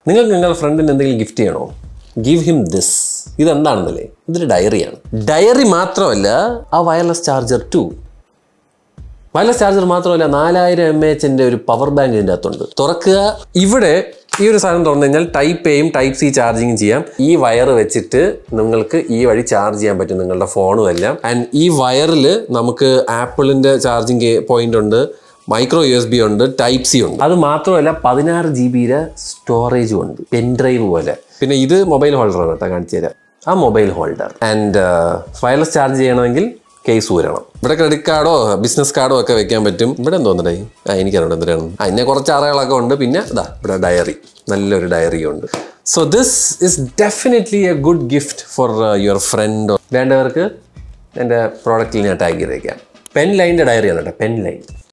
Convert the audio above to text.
നിങ്ങൾക്ക് നിങ്ങളുടെ ഫ്രണ്ടിന് എന്തെങ്കിലും ഗിഫ്റ്റ് ചെയ്യണോ? Give him this. ഇതെന്താണെന്നല്ലേ? ഇതൊരു ഡയറിയാണ്. ഡയറി മാത്രമല്ല, ആ wireless charger too. Wireless charger മാത്രമല്ല, 4000 mAh ഒരു പവർ ബാങ്ക് ഇതിൻ്റെ അകത്തുണ്ട്. തുറക്കുക. ഇവിടെ ഈ ഒരു സാധനം തുറന്നു കഴിഞ്ഞാൽ ടൈപ്പ് എയും ടൈപ്പ് സി ചാർജിങ്ങും ചെയ്യാം. ഈ വയർ വെച്ചിട്ട് നിങ്ങൾക്ക് ഈ വഴി ചാർജ് ചെയ്യാൻ പറ്റും നിങ്ങളുടെ ഫോണും എല്ലാം. ആൻഡ് ഈ വയറിൽ നമുക്ക് ആപ്പിളിൻ്റെ ചാർജിങ് പോയിന്റ് ഉണ്ട്, മൈക്രോ USB ഉണ്ട്, ടൈപ്പ് സി ഉണ്ട്. അത് മാത്രമല്ല 16 GB സ്റ്റോറേജും ഉണ്ട്, പെൻ ഡ്രൈവ് പോലെ. പിന്നെ ഇത് മൊബൈൽ ഹോൾഡറാണ് കേട്ടോ, കാണിച്ചു തരാം. ആ mobile holder. And wireless charge ചെയ്യണമെങ്കിൽ കേസ് ഊരണം. ഇവിടെ ക്രെഡിറ്റ് കാർഡോ ബിസിനസ് കാർഡോ ഒക്കെ വെക്കാൻ പറ്റും. ഇവിടെ എന്തോന്നേ? എനിക്കറിയാം എന്തിനാണ്. അതിനെ കുറച്ച് അറകളൊക്കെ ഉണ്ട്. പിന്നെ ഇതാ ഇവിടെ ഡയറി, നല്ലൊരു ഡയറിയും ഉണ്ട്. So this is definitely a good gift for your friend. വേണ്ടവർക്ക് എൻ്റെ പ്രോഡക്റ്റിൽ ഞാൻ ടാഗ് ചെയ്തേക്കാം. പെൻലൈൻ്റെ ഡയറിയാണ് കേട്ടോ, പെൻലൈൻ.